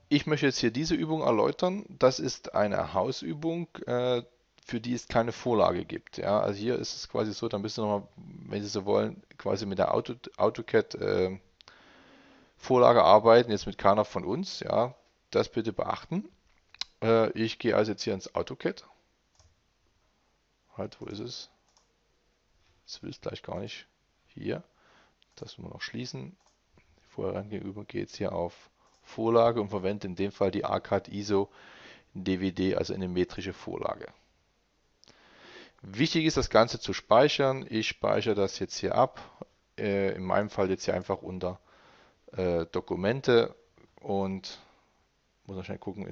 Ich möchte jetzt hier diese Übung erläutern. Das ist eine Hausübung, für die es keine Vorlage gibt. Ja, also hier ist es quasi so, da müssen Sie nochmal, wenn Sie so wollen, quasi mit der AutoCAD Vorlage arbeiten, jetzt mit keiner von uns. Ja, das bitte beachten. Ich gehe also jetzt hier ins AutoCAD. Halt, wo ist es? Das will es gleich gar nicht. Hier, das müssen wir noch schließen. Vorher gegenüber geht es hier auf Vorlage und verwende in dem Fall die ACAD ISO DWD, also eine metrische Vorlage. Wichtig ist, das Ganze zu speichern. Ich speichere das jetzt hier ab. In meinem Fall jetzt hier einfach unter Dokumente und muss noch schnell gucken,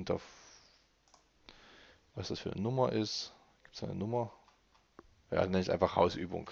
was das für eine Nummer ist. Gibt es eine Nummer? Ja, dann nenne ich es einfach Hausübung.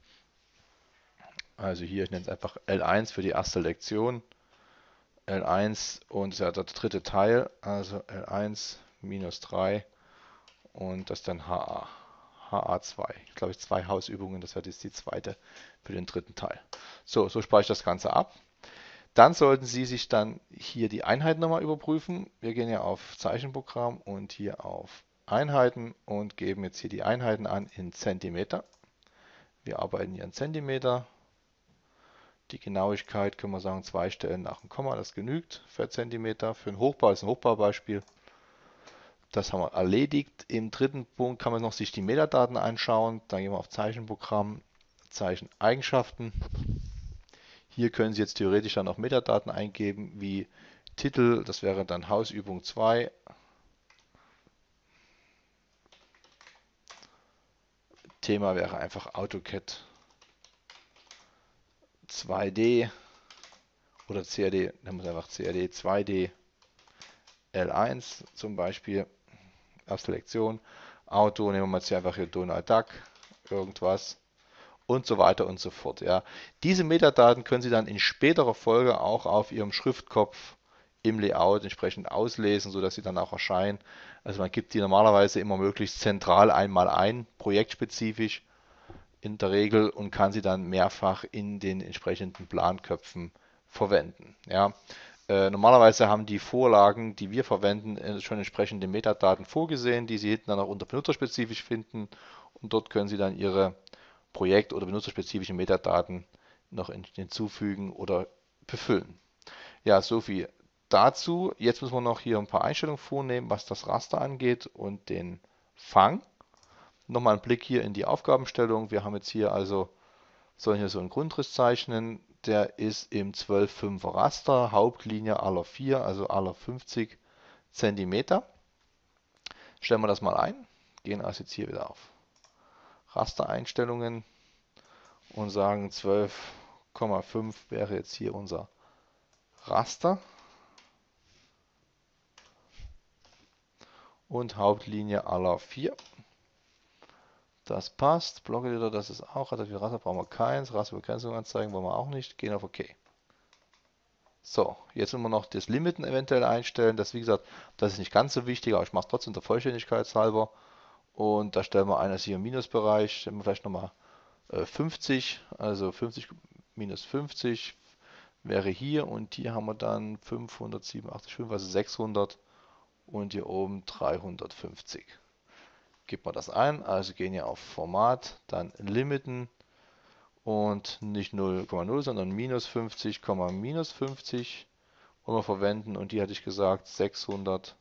Also hier, ich nenne es einfach L1 für die erste Lektion. L1 und das ist ja der dritte Teil, also L1 minus 3 und das dann HA. HA2. Ich glaube, zwei Hausübungen, das wäre jetzt die zweite für den dritten Teil. So speichere ich das Ganze ab. Dann sollten Sie sich dann hier die Einheit nochmal überprüfen. Wir gehen ja auf Zeichenprogramm und hier auf Einheiten und geben jetzt hier die Einheiten an in Zentimeter. Wir arbeiten hier in Zentimeter. Die Genauigkeit können wir sagen 2 Stellen nach dem Komma, das genügt für Zentimeter. Für ein Hochbau ist ein Hochbaubeispiel. Das haben wir erledigt. Im dritten Punkt kann man noch sich die Metadaten anschauen. Dann gehen wir auf Zeichenprogramm, Zeicheneigenschaften. Hier können Sie jetzt theoretisch dann auch Metadaten eingeben, wie Titel, das wäre dann Hausübung 2. Thema wäre einfach AutoCAD 2D oder CAD, dann muss einfach CAD 2D L1 zum Beispiel, erste Lektion. Auto, nehmen wir jetzt hier einfach hier Donald Duck, irgendwas und so weiter und so fort. Ja. Diese Metadaten können Sie dann in späterer Folge auch auf Ihrem Schriftkopf im Layout entsprechend auslesen, sodass sie dann auch erscheinen. Also man gibt die normalerweise immer möglichst zentral einmal ein, projektspezifisch in der Regel und kann sie dann mehrfach in den entsprechenden Planköpfen verwenden. Ja. Normalerweise haben die Vorlagen, die wir verwenden, schon entsprechende Metadaten vorgesehen, die Sie hinten dann auch unter benutzerspezifisch finden und dort können Sie dann Ihre projekt- oder benutzerspezifischen Metadaten noch hinzufügen oder befüllen. Ja, so viel dazu. Jetzt müssen wir noch hier ein paar Einstellungen vornehmen, was das Raster angeht und den Fang. Nochmal ein Blick hier in die Aufgabenstellung. Wir haben jetzt hier also, sollen hier so einen Grundriss zeichnen. Der ist im 12,5er Raster, Hauptlinie aller 4, also aller 50 Zentimeter. Stellen wir das mal ein. Gehen also jetzt hier wieder auf Rastereinstellungen und sagen 12,5 wäre jetzt hier unser Raster und Hauptlinie aller 4. Das passt. Blockeditor, das ist auch. Also für Raster brauchen wir keins. Rasterbegrenzung anzeigen wollen wir auch nicht. Gehen auf OK. So, jetzt müssen wir noch das Limiten eventuell einstellen. Das, wie gesagt, das ist nicht ganz so wichtig, aber ich mache es trotzdem der Vollständigkeit halber. Und da stellen wir ein, also hier im Minusbereich, stellen wir vielleicht nochmal 50, also 50 minus 50 wäre hier und hier haben wir dann 587,5, also 600 und hier oben 350. Gibt man das ein, also gehen hier auf Format, dann Limiten und nicht 0,0, sondern minus 50, minus 50 wollen wir verwenden und die hatte ich gesagt 600,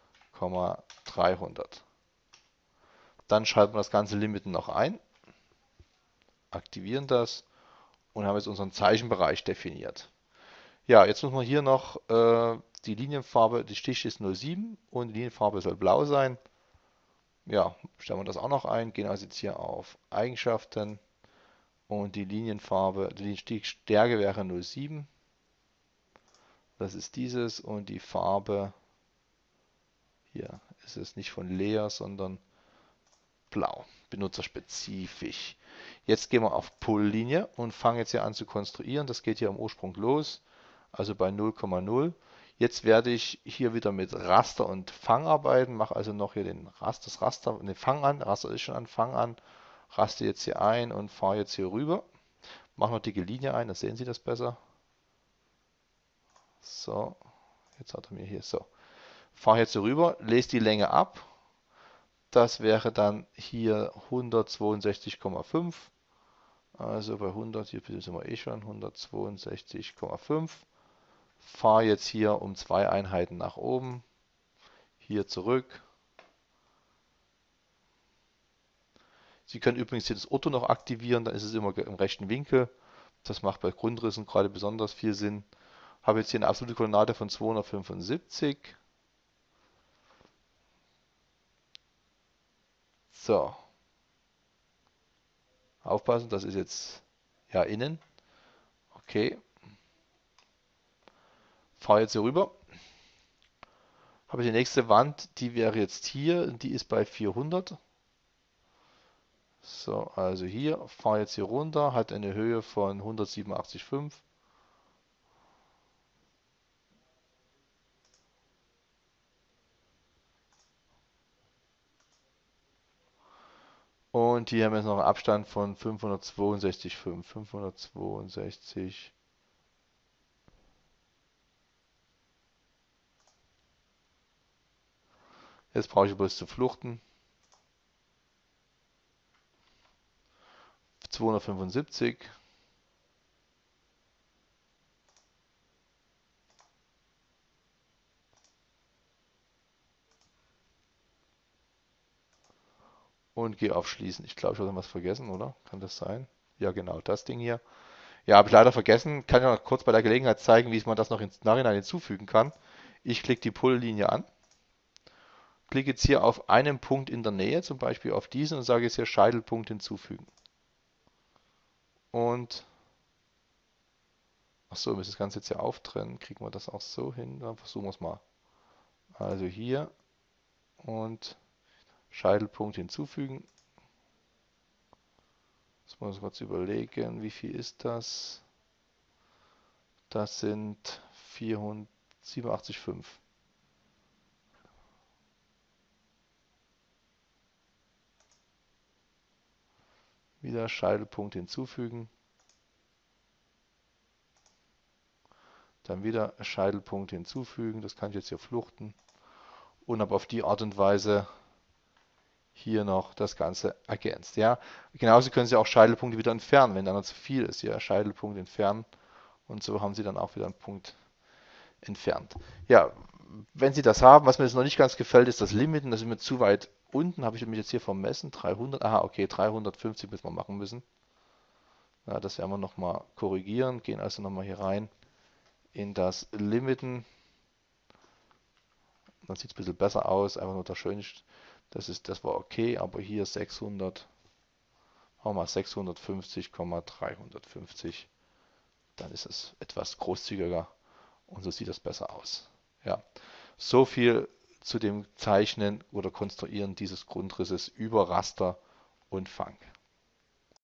300. Dann schalten wir das ganze Limiten noch ein, aktivieren das und haben jetzt unseren Zeichenbereich definiert. Ja, jetzt muss man hier noch die Linienfarbe, die Stich ist 07 und die Linienfarbe soll blau sein. Ja, stellen wir das auch noch ein, gehen also jetzt hier auf Eigenschaften und die Linienfarbe, die Stichstärke wäre 07. Das ist dieses und die Farbe, hier ist es nicht von Lea, sondern blau, benutzerspezifisch. Jetzt gehen wir auf Pull-Linie und fangen jetzt hier an zu konstruieren. Das geht hier am Ursprung los, also bei 0,0. Jetzt werde ich hier wieder mit Raster und Fang arbeiten, mache also noch hier das Raster, den Fang an, Raster ist schon an, Fang an, raste jetzt hier ein und fahre jetzt hier rüber. Mache noch dicke Linie ein, da sehen Sie das besser. So, Jetzt hat er mir hier so. Fahre jetzt so rüber, lese die Länge ab. Das wäre dann hier 162,5. Also bei 100, hier sind wir eh schon, 162,5. Fahre jetzt hier um 2 Einheiten nach oben. Hier zurück. Sie können übrigens hier das Ortho noch aktivieren, dann ist es immer im rechten Winkel. Das macht bei Grundrissen gerade besonders viel Sinn. Habe jetzt hier eine absolute Koordinate von 275. So. Aufpassen, das ist jetzt ja innen. Okay. Fahre jetzt hier rüber. Habe ich die nächste Wand, die wäre jetzt hier, die ist bei 400. So, also hier, fahre jetzt hier runter, hat eine Höhe von 187,5. Und hier haben wir jetzt noch einen Abstand von 562,5. 562. Jetzt brauche ich bloß zu fluchten. 275. Und gehe auf Schließen. Ich glaube, ich habe was vergessen, oder? Kann das sein? Ja, genau, das Ding hier. Ja, habe ich leider vergessen. Kann ich noch kurz bei der Gelegenheit zeigen, wie man das noch ins Nachhinein hinzufügen kann. Ich klicke die Pull-Linie an. Klicke jetzt hier auf einen Punkt in der Nähe, zum Beispiel auf diesen, und sage jetzt hier Scheitelpunkt hinzufügen. Und, achso, wir müssen das Ganze jetzt hier auftrennen. Kriegen wir das auch so hin? Dann versuchen wir es mal. Also hier und Scheitelpunkt hinzufügen. Jetzt muss ich kurz überlegen, wie viel ist das? Das sind 487,5. Wieder Scheitelpunkt hinzufügen. Dann wieder Scheitelpunkt hinzufügen. Das kann ich jetzt hier fluchten. Und habe auf die Art und Weise hier noch das Ganze ergänzt. Ja, genauso können Sie auch Scheitelpunkte wieder entfernen, wenn dann zu viel ist. Ja, Scheitelpunkt entfernen. Und so haben Sie dann auch wieder einen Punkt entfernt. Ja, wenn Sie das haben, was mir jetzt noch nicht ganz gefällt, ist das Limiten. Das ist mir zu weit unten. Habe ich mich jetzt hier vermessen. 300. Aha, okay, 350 müssen wir machen müssen. Ja, das werden wir nochmal korrigieren. Gehen also nochmal hier rein in das Limiten. Dann sieht es ein bisschen besser aus. Einfach nur das Schöne, das war okay, aber hier 600, machen wir mal 650,350. Dann ist es etwas großzügiger und so sieht es besser aus. Ja, so viel zu dem Zeichnen oder Konstruieren dieses Grundrisses über Raster und Fang.